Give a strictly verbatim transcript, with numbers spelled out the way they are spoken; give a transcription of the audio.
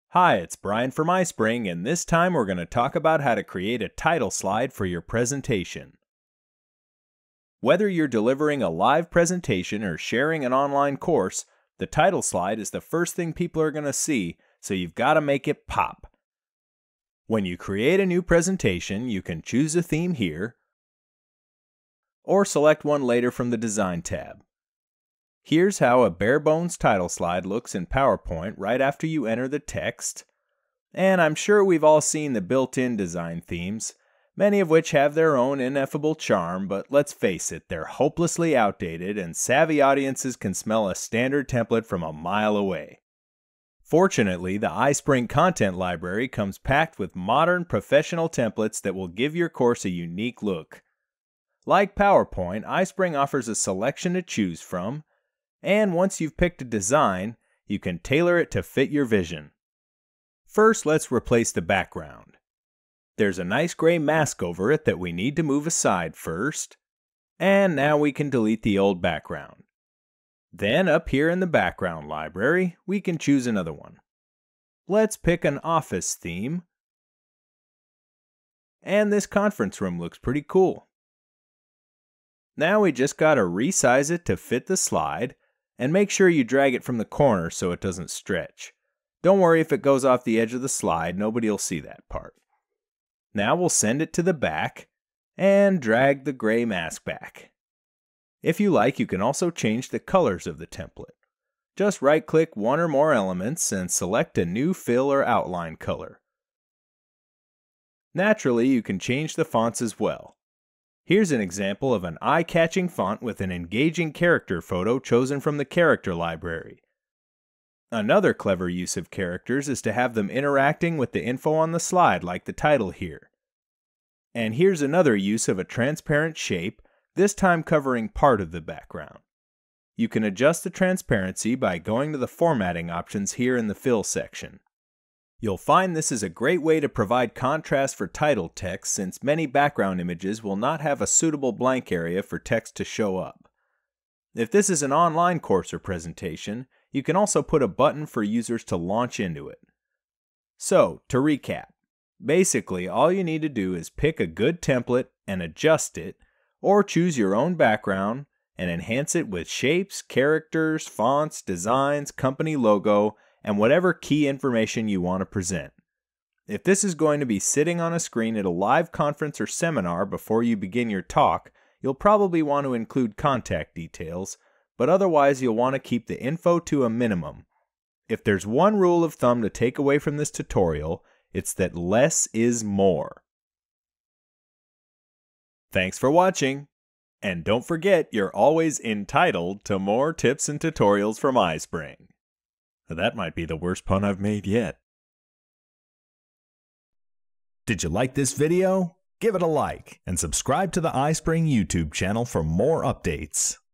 Hi, it's Brian from iSpring, and this time we're going to talk about how to create a title slide for your presentation. Whether you're delivering a live presentation or sharing an online course, the title slide is the first thing people are going to see, so you've got to make it pop. When you create a new presentation, you can choose a theme here, or select one later from the Design tab. Here's how a bare-bones title slide looks in PowerPoint right after you enter the text. And I'm sure we've all seen the built-in design themes, many of which have their own ineffable charm, but let's face it, they're hopelessly outdated and savvy audiences can smell a standard template from a mile away. Fortunately, the iSpring content library comes packed with modern professional templates that will give your course a unique look. Like PowerPoint, iSpring offers a selection to choose from, and once you've picked a design, you can tailor it to fit your vision. First, let's replace the background. There's a nice gray mask over it that we need to move aside first, and now we can delete the old background. Then up here in the background library, we can choose another one. Let's pick an office theme, and this conference room looks pretty cool. Now we just gotta resize it to fit the slide, and make sure you drag it from the corner so it doesn't stretch. Don't worry if it goes off the edge of the slide, nobody will see that part. Now we'll send it to the back, and drag the gray mask back. If you like, you can also change the colors of the template. Just right-click one or more elements and select a new fill or outline color. Naturally, you can change the fonts as well. Here's an example of an eye-catching font with an engaging character photo chosen from the character library. Another clever use of characters is to have them interacting with the info on the slide, like the title here. And here's another use of a transparent shape, this time covering part of the background. You can adjust the transparency by going to the formatting options here in the fill section. You'll find this is a great way to provide contrast for title text, since many background images will not have a suitable blank area for text to show up. If this is an online course or presentation, you can also put a button for users to launch into it. So, to recap, basically all you need to do is pick a good template and adjust it, or choose your own background and enhance it with shapes, characters, fonts, designs, company logo, and whatever key information you want to present. If this is going to be sitting on a screen at a live conference or seminar before you begin your talk, you'll probably want to include contact details, but otherwise you'll want to keep the info to a minimum. If there's one rule of thumb to take away from this tutorial, it's that less is more. Thanks for watching, and don't forget you're always entitled to more tips and tutorials from iSpring. That might be the worst pun I've made yet. Did you like this video? Give it a like and subscribe to the iSpring YouTube channel for more updates.